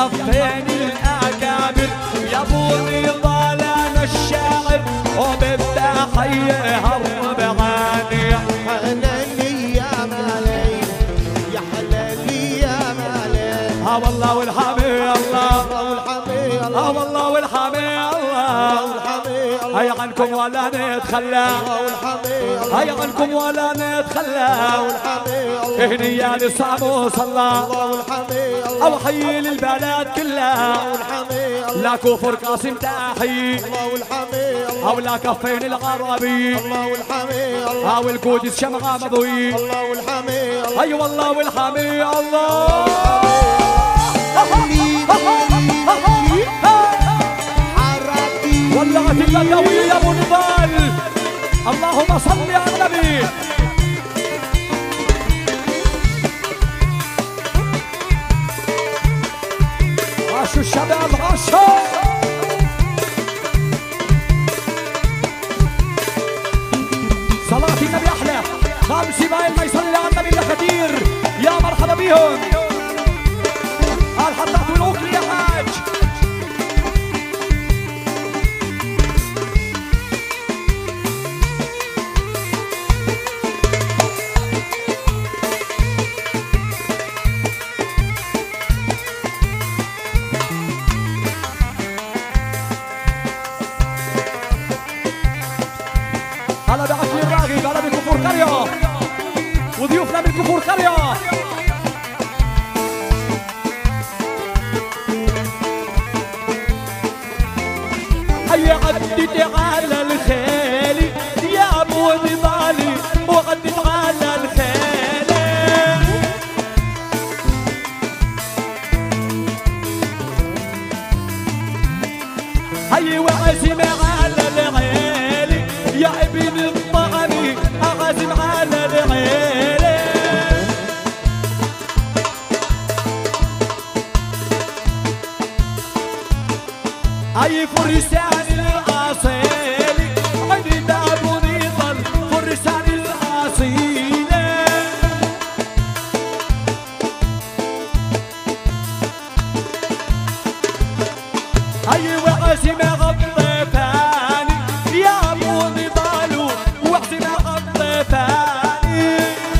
كفين الأكابر يا ابو نضال انا الشاعر وبالتحية هرب غاني. يا حلالي يا مالي يا حلالي يا مالي. ها والله والحمي الله والحمي الله. ها والله والحمي الله. والحمي الله. هيا عنكم ولا نتخلى. والحمي الله. هيا عنكم ولا نتخلى. والحمي الله. هنيا لصعب وصلى. والحمي الله. او حي للبلد كلها. والحمي الله. لا كفر قاسم تحيي. والحمي الله. او لا كفين الغربي. والحمي الله. او القدس شمعة مضوي. والحمي الله. اي والله والحمي الله. ولعت البدوية يا ابو نضال. اللهم صل على النبي. عاشوا الشباب عاشوا. صلاة النبي احلى. خمس بايل ما يصلي على النبي الا كثير. يا مرحبا بيهم. قال حطيت العقل يا حاج. هلا بعقل الراغب. هلا بكفور قرية وضيوفنا من كفور قرية. هيا عدت على الخيل يا ابو نضالي وعدت على الخيل. هيا وعزم على العيل يا ابن الطعمي اعزم على العيل. هاي فرسان الاصيل عند ابو نضال فرسان الاصيل. هاي وعزم غطفاني يا ابو نضال وعزم غطفاني.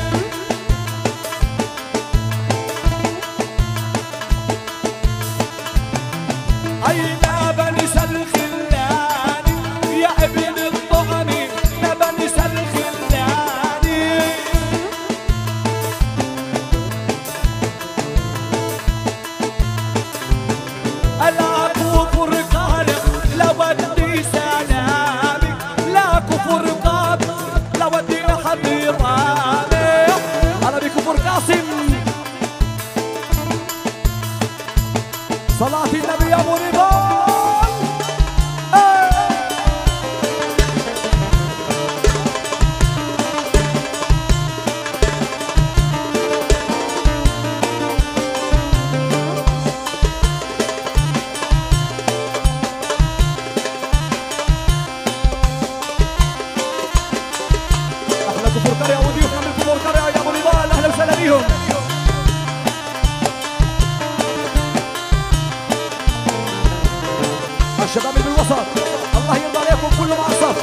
هاي نابلس الخلاني يا ابن الطعمي نابلس الخلاني. لا كفر قال لا ودي سلامي. لا كفر قال لا ودي حضرامي. انا بكفر قاسم. صلاة النبي يا ابو نضال. احلى كفور قرية وضيوفنا من كفور قرية يا ابو نضال. اهلا وسهلا بيهم. الشباب اللي بالوسط الله يرضى عليكم كله مع الصف.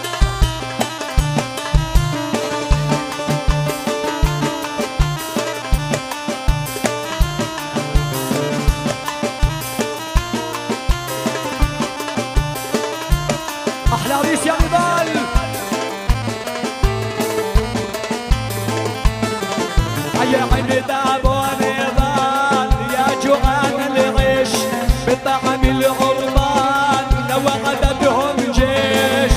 احلى عريس يا نضال. هيا عين ابو نضال يا جوعان العيش بطعم العربان لو عددهم جيش.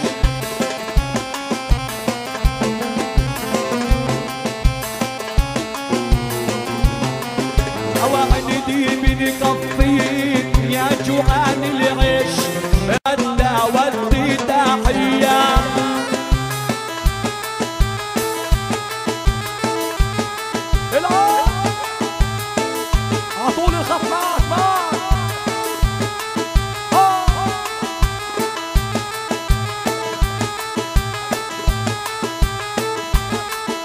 او عندي بنكفيك يا جوعان العيش. انت ودي تحيه. العب عطول الخط معك معك.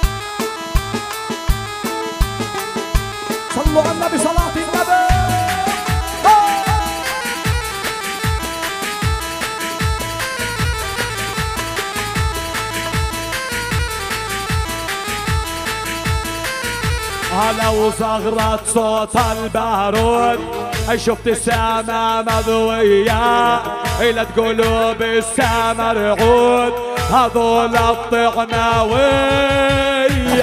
صلوا على النبي صلاة النبي. هلا وصغرت صوت البارود، شفت السما مضوية إلى قلوب السما رعود، هذول الطعناوية.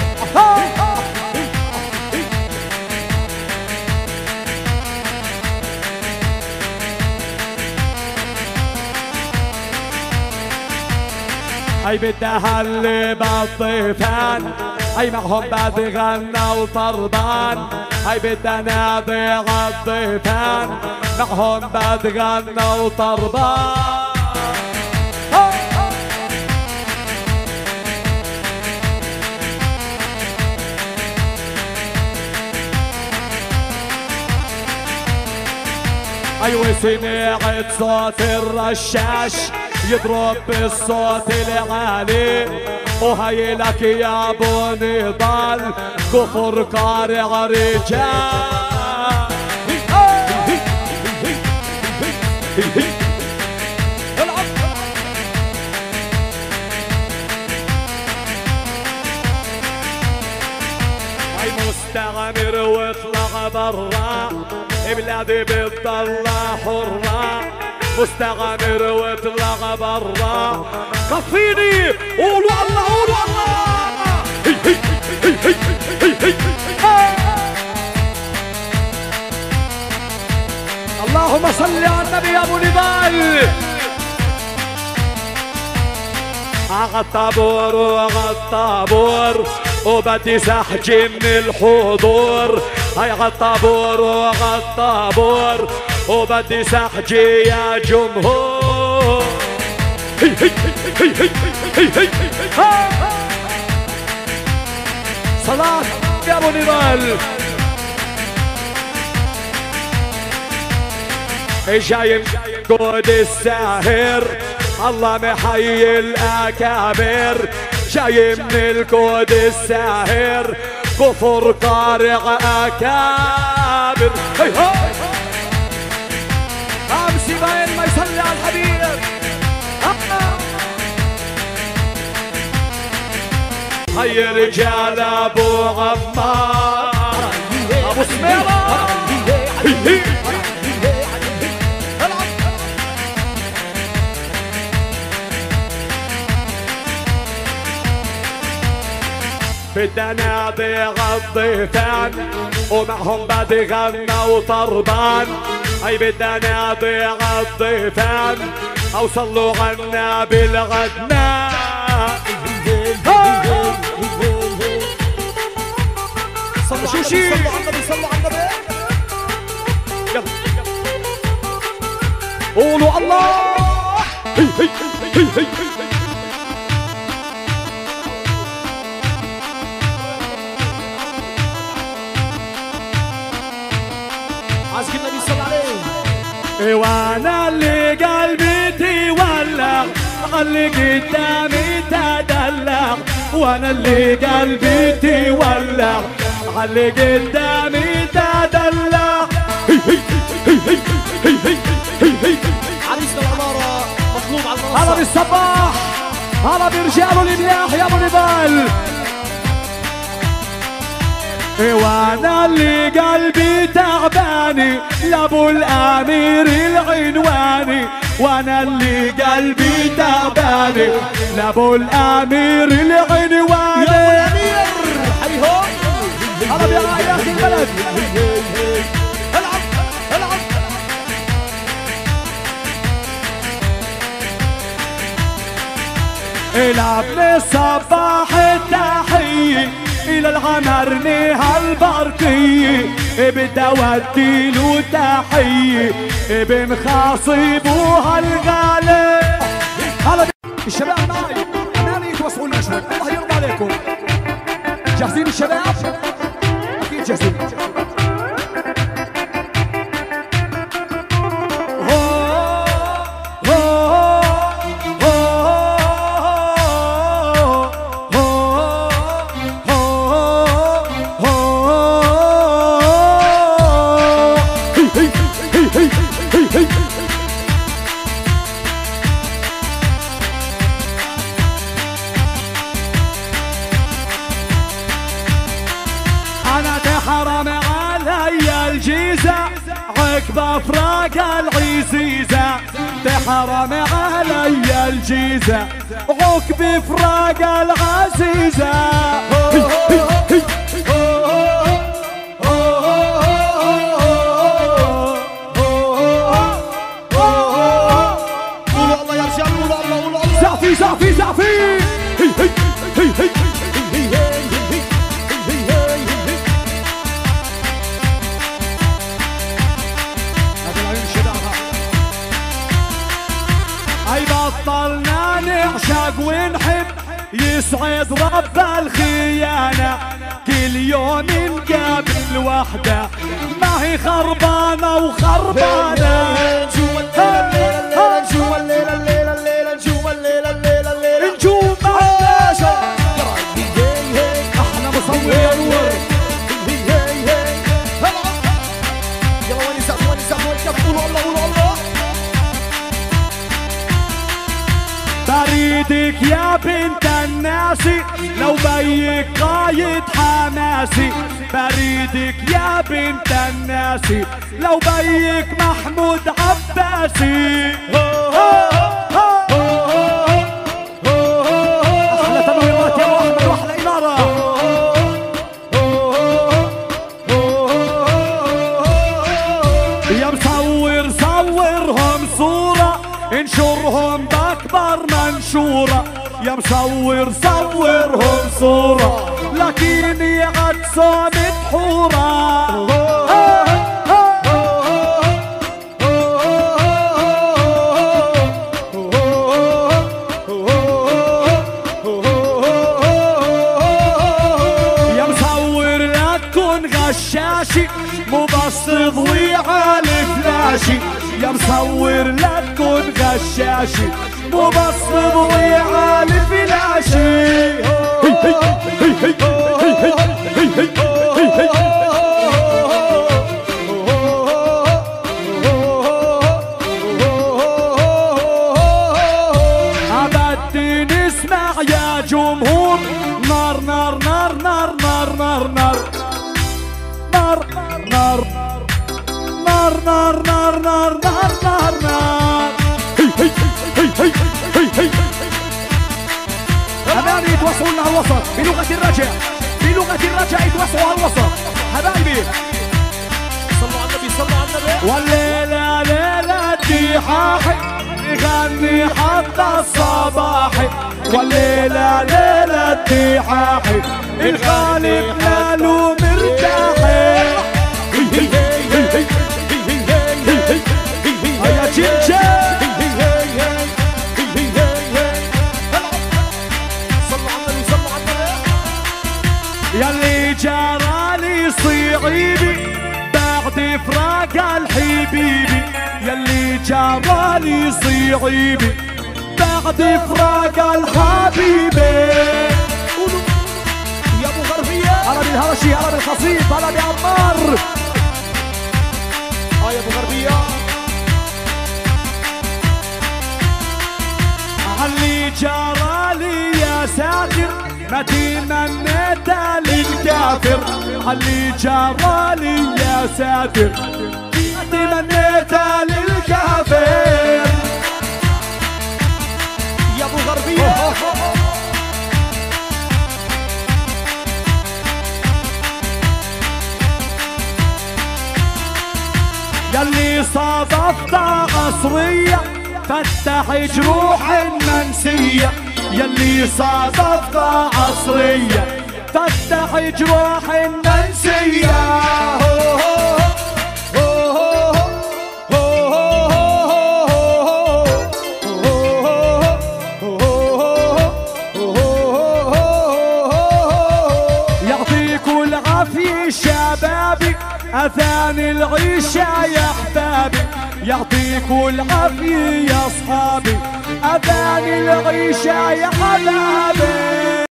اي بدها اللي بالطيفان، اي معهم بعد غنى وطربان، اي بدها ناضي عالطيفان، معهم بعد غنى وطربان. ايوه سمعت صوت الرشاش يضرب بالصوت العالي، وهي لك يا ابو نضال كفر قارع رجال. هاي مستعمر واطلع برا، بلادي بتطلع حرة، مستعمر واطلع برا، كفيني قولوا الله قولوا الله. اللهم صل على النبي يا ابو نضال. عالطابور وعالطابور وبدي سحجي من الحضور، هاي عالطابور وعالطابور وبدي سحجي يا جمهور. هي هي هي هي هي هي هي. صلاة يا ابو نضال. جاي قود الساهر، الله محيي الاكابر، جاي من الكود الساهر كفر قارع اكابر. هي هي امشي باين ما يصلي على الحبيب. هي رجال ابو عمار ابو سميرة. بدنا ناضي عالضيفان ومعهم بدي غنى وطربان، هي بدنا ناضي عالضيفان او صلوا عنا بالغدنان. صلوا على النبي صلوا على النبي. قولوا الله. هي هي هي هي هي. عاشق النبي صلى عليه. وانا اللي قلبي تولع، اللي قدامي تدلع، وانا اللي قلبي تولع، اللي قدامي تدلع. هي هي هي هي هي هي هي هي. عريسنا العمارة مطلوب على المنصة. هلا بالصباح، هلا برجال الاملاح يا ابو نضال. وانا اللي قلبي تعباني لابو الامير العنواني، وانا اللي قلبي تعباني لابو الامير العنواني. يا ابو الامير حي هون. هلا بعائلات البلد. العب العب. العب للصباح التحيه إلى العمرني هالبرقية، بدي أودي له تحية بمخاصب وهالغالي. هلا الشباب معي أماني يتوسعوا لنا شوي، الله يرضى عليكم. جاهزين الشباب؟ أكيد جاهزين. بفراق العزيزة تحرم علي الجيزة عقب فراق العزيزة زعفي زعفي اي بطلنا نعشق ونحب يسعد رب الخيانة كل يوم نقابل وحدة ما هي خربانة وخربانة نجوم الليلة الليلة الليلة نجوم الليلة الليلة الليلة نجوم عاشا احلى مصور يا نور يلا وين يسعد وين يسعد وين يسعد قولوا الله قولوا الله بريدك يا بنت الناس لو بيك قايد حماسي بريدك يا بنت الناس لو بيك محمود عباسي احلى تنويرات يا احمد واحلى اماره يا مصور صورهم صوره انشرهم باكبر منشوره يا مصور صورهم صوره لكني عد صامت حوره يا مصور لا تكون غشاشي مو بس تضوي على فلاشي يا مصور لا تكون غشاشي مو بس تضوي على فلاشي أبدي نسمع يا جمهور نار نار نار نار نار نار نار نار نار نار نار نار نار نار نار نار حبايبي يتوصلوا لنا الوسط بلغة الرجع بلغة الرجع يتوصلوا على الوسط حبايبي صلوا على النبي صلوا على النبي والليلة ليلة ضحاحي نغني حتى الصباحي والليلة ليلة ضحاحي الغالب ماله مرتاحي يا جنجة ياللي جرالي صعيبي بعد فراق الحبيبي ياللي جرالي صعيبي بعد فراق الحبيبي يا ابو غربية عربي الهرشي عربي الخصيب عربي عمار يا ابو غربية اللي جرالي يا ساتر ما تمنيت للكافر اللي جرالي يا ساتر ما تمنيت للكافر يا ابو غربية ياللي صادفت عصرية فتح جروح المنسية ياللي صادفت عصرية فتح جروح المنسية يعطيكوا العافية شبابي أثاني العيشة يا أحبابي يعطيكوا العافية يا أصحابي أثاني العيشة يا حبابي